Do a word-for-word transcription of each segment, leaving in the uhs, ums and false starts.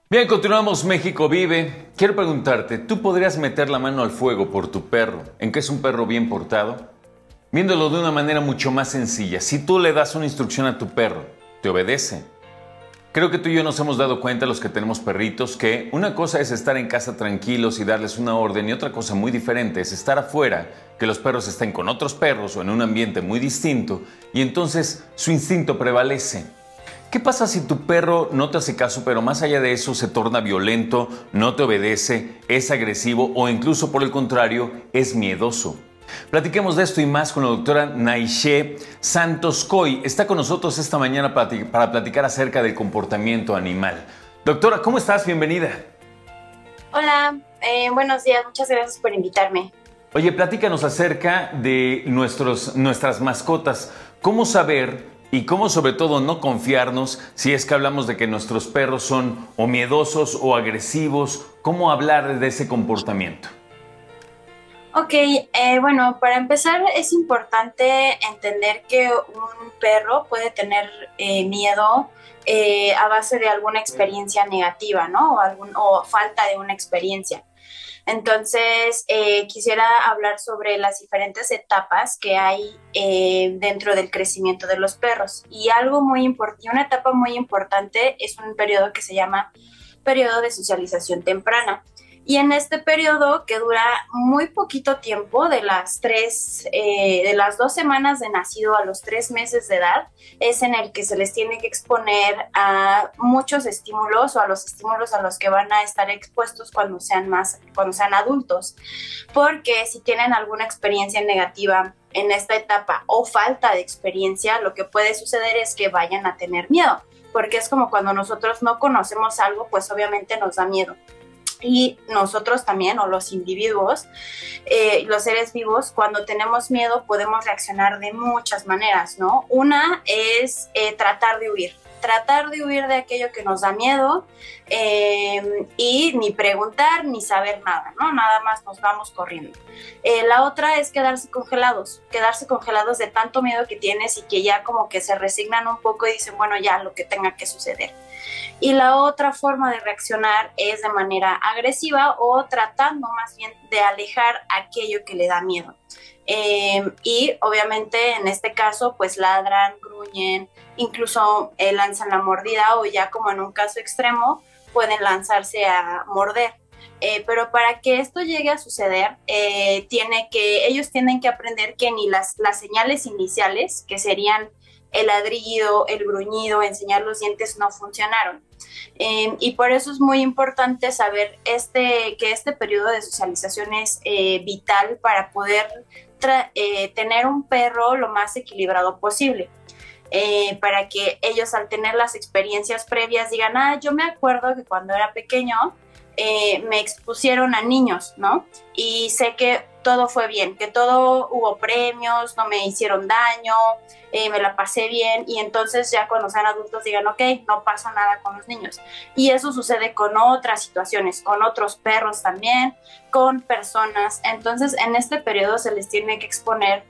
Bien, continuamos México Vive. Quiero preguntarte, ¿tú podrías meter la mano al fuego por tu perro, en que es un perro bien portado? Viéndolo de una manera mucho más sencilla, si tú le das una instrucción a tu perro, ¿te obedece? Creo que tú y yo nos hemos dado cuenta, los que tenemos perritos, que una cosa es estar en casa tranquilos y darles una orden y otra cosa muy diferente es estar afuera, que los perros estén con otros perros o en un ambiente muy distinto y entonces su instinto prevalece. ¿Qué pasa si tu perro no te hace caso, pero más allá de eso se torna violento, no te obedece, es agresivo o incluso por el contrario es miedoso? Platiquemos de esto y más con la doctora Naiche Santos Coy. Está con nosotros esta mañana para platicar acerca del comportamiento animal. Doctora, ¿cómo estás? Bienvenida. Hola, eh, buenos días, muchas gracias por invitarme. Oye, platícanos acerca de nuestros, nuestras mascotas. ¿Cómo saber y cómo sobre todo no confiarnos si es que hablamos de que nuestros perros son o miedosos o agresivos? ¿Cómo hablar de ese comportamiento? Ok, eh, bueno, para empezar es importante entender que un perro puede tener eh, miedo eh, a base de alguna experiencia negativa, ¿no? O, algún, o falta de una experiencia. Entonces, eh, quisiera hablar sobre las diferentes etapas que hay eh, dentro del crecimiento de los perros. Y algo muy importante, una etapa muy importante es un periodo que se llama periodo de socialización temprana. Y en este periodo, que dura muy poquito tiempo, de las tres, eh, de las dos semanas de nacido a los tres meses de edad, es en el que se les tiene que exponer a muchos estímulos o a los estímulos a los que van a estar expuestos cuando sean más, cuando sean adultos. Porque si tienen alguna experiencia negativa en esta etapa o falta de experiencia, lo que puede suceder es que vayan a tener miedo. Porque es como cuando nosotros no conocemos algo, pues obviamente nos da miedo. Y nosotros también, o los individuos, eh, los seres vivos, cuando tenemos miedo podemos reaccionar de muchas maneras, ¿no? Una es eh, tratar de huir, tratar de huir de aquello que nos da miedo eh, y ni preguntar ni saber nada, ¿no? Nada más nos vamos corriendo. Eh, la otra es quedarse congelados, quedarse congelados de tanto miedo que tienes y que ya como que se resignan un poco y dicen, bueno, ya lo que tenga que suceder. Y la otra forma de reaccionar es de manera agresiva o tratando más bien de alejar aquello que le da miedo. Eh, y obviamente en este caso pues ladran, gruñen, incluso eh, lanzan la mordida o ya como en un caso extremo pueden lanzarse a morder. Eh, pero para que esto llegue a suceder, eh, tiene que, ellos tienen que aprender que ni las, las señales iniciales, que serían el ladrido, el gruñido, enseñar los dientes, no funcionaron. Eh, y por eso es muy importante saber este, que este periodo de socialización es eh, vital para poder eh, tener un perro lo más equilibrado posible. Eh, para que ellos al tener las experiencias previas digan, ah, yo me acuerdo que cuando era pequeño eh, me expusieron a niños, ¿no? Y sé que todo fue bien, que todo hubo premios, no me hicieron daño, eh, me la pasé bien y entonces ya cuando sean adultos digan, ok, no pasa nada con los niños. Y eso sucede con otras situaciones, con otros perros también, con personas. Entonces en este periodo se les tiene que exponer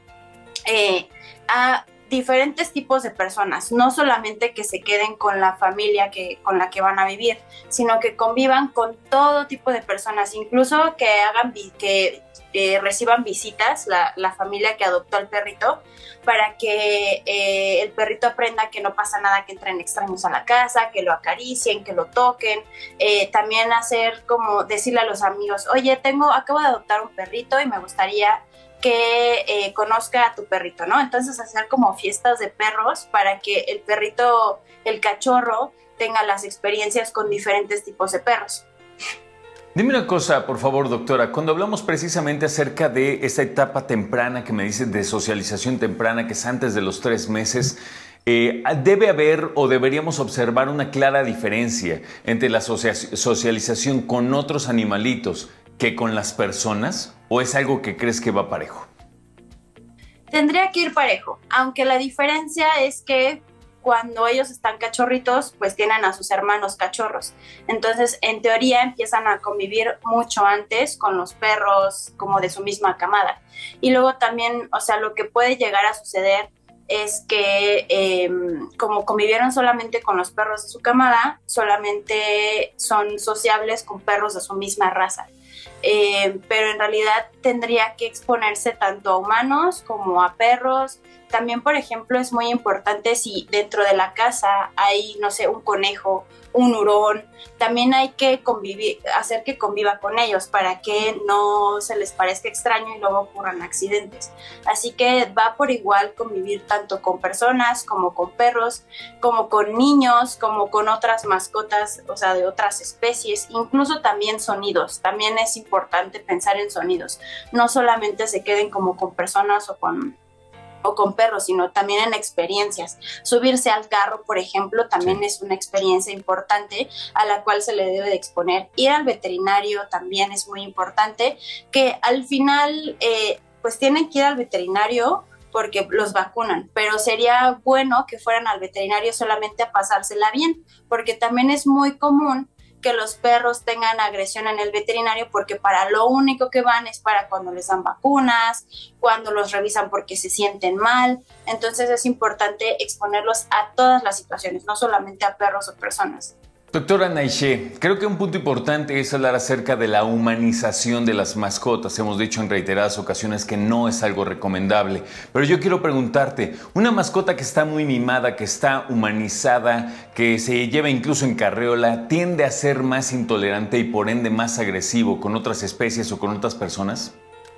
eh, a diferentes tipos de personas, no solamente que se queden con la familia que, con la que van a vivir, sino que convivan con todo tipo de personas, incluso que hagan que eh, reciban visitas la, la familia que adoptó al perrito, para que eh, el perrito aprenda que no pasa nada que entren extraños a la casa, que lo acaricien, que lo toquen, eh, también hacer como decirle a los amigos, oye, tengo, acabo de adoptar un perrito y me gustaría que eh, conozca a tu perrito, ¿no? Entonces hacer como fiestas de perros para que el perrito, el cachorro, tenga las experiencias con diferentes tipos de perros. Dime una cosa, por favor, doctora. Cuando hablamos precisamente acerca de esa etapa temprana que me dices de socialización temprana, que es antes de los tres meses, eh, ¿debe haber o deberíamos observar una clara diferencia entre la socialización con otros animalitos que con las personas? ¿O es algo que crees que va parejo? Tendría que ir parejo, aunque la diferencia es que cuando ellos están cachorritos, pues tienen a sus hermanos cachorros. Entonces, en teoría, empiezan a convivir mucho antes con los perros como de su misma camada. Y luego también, o sea, lo que puede llegar a suceder es que eh, como convivieron solamente con los perros de su camada, solamente son sociables con perros de su misma raza. Eh, pero en realidad tendría que exponerse tanto a humanos como a perros. También, por ejemplo, es muy importante si dentro de la casa hay, no sé, un conejo, un hurón, también hay que convivir, hacer que conviva con ellos para que no se les parezca extraño y luego ocurran accidentes. Así que va por igual convivir tanto con personas como con perros, como con niños, como con otras mascotas, o sea, de otras especies, incluso también sonidos. También es importante pensar en sonidos. No solamente se queden como con personas o con o con perros, sino también en experiencias. Subirse al carro, por ejemplo, también sí. es una experiencia importante a la cual se le debe de exponer. Ir al veterinario también es muy importante, que al final, eh, pues tienen que ir al veterinario porque los vacunan, pero sería bueno que fueran al veterinario solamente a pasársela bien, porque también es muy común que los perros tengan agresión en el veterinario porque para lo único que van es para cuando les dan vacunas, cuando los revisan porque se sienten mal. Entonces es importante exponerlos a todas las situaciones, no solamente a perros o personas. Doctora Naishé, creo que un punto importante es hablar acerca de la humanización de las mascotas. Hemos dicho en reiteradas ocasiones que no es algo recomendable, pero yo quiero preguntarte, una mascota que está muy mimada, que está humanizada, que se lleva incluso en carriola, ¿tiende a ser más intolerante y por ende más agresivo con otras especies o con otras personas?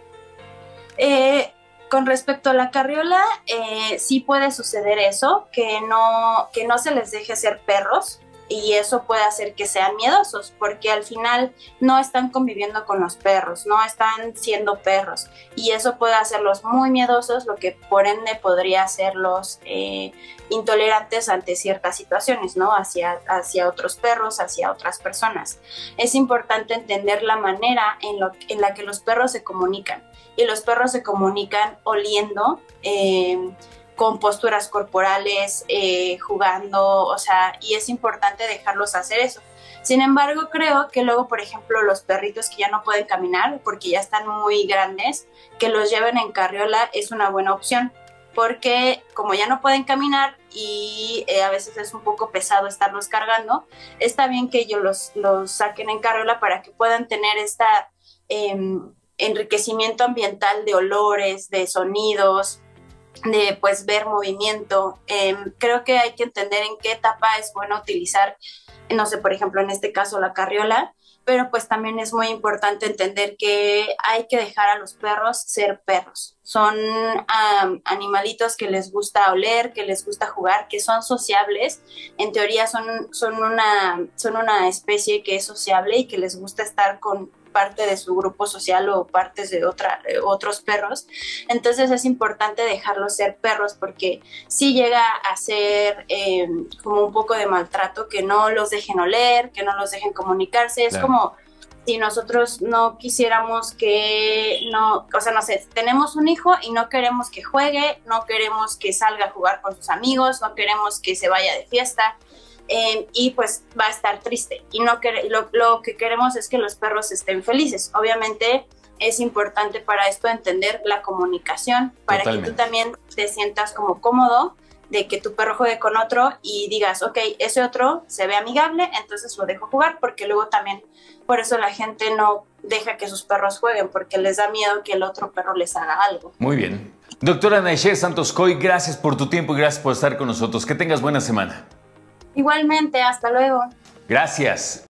Eh... Con respecto a la carriola, eh, sí puede suceder eso, que no, que no se les deje ser perros, y eso puede hacer que sean miedosos, porque al final no están conviviendo con los perros, no están siendo perros, y eso puede hacerlos muy miedosos, lo que por ende podría hacerlos eh, intolerantes ante ciertas situaciones, ¿no? Hacia, hacia otros perros, hacia otras personas. Es importante entender la manera en, lo, en la que los perros se comunican, y los perros se comunican oliendo, eh, con posturas corporales, eh, jugando, o sea, y es importante dejarlos hacer eso. Sin embargo, creo que luego, por ejemplo, los perritos que ya no pueden caminar porque ya están muy grandes, que los lleven en carriola es una buena opción, porque como ya no pueden caminar y eh, a veces es un poco pesado estarlos cargando, está bien que ellos los, los saquen en carriola para que puedan tener esta eh, enriquecimiento ambiental de olores, de sonidos, de pues ver movimiento. Eh, creo que hay que entender en qué etapa es bueno utilizar, no sé, por ejemplo, en este caso la carriola, pero pues también es muy importante entender que hay que dejar a los perros ser perros. Son um, animalitos que les gusta oler, que les gusta jugar, que son sociables. En teoría son, son, una, son una especie que es sociable y que les gusta estar con parte de su grupo social o partes de otra, eh, otros perros. Entonces es importante dejarlos ser perros, porque si llega a ser eh, como un poco de maltrato, que no los dejen oler, que no los dejen comunicarse. Es claro. Como si nosotros no quisiéramos que, no, o sea, no sé, tenemos un hijo y no queremos que juegue, no queremos que salga a jugar con sus amigos, no queremos que se vaya de fiesta. Eh, y pues va a estar triste, y no que, lo, lo que queremos es que los perros estén felices. Obviamente es importante para esto entender la comunicación, para Totalmente. Que tú también te sientas como cómodo de que tu perro juegue con otro y digas, ok, ese otro se ve amigable, entonces lo dejo jugar, porque luego también por eso la gente no deja que sus perros jueguen, porque les da miedo que el otro perro les haga algo. Muy bien. Doctora Naishé Santos Coy, gracias por tu tiempo y gracias por estar con nosotros. Que tengas buena semana. Igualmente, hasta luego. Gracias.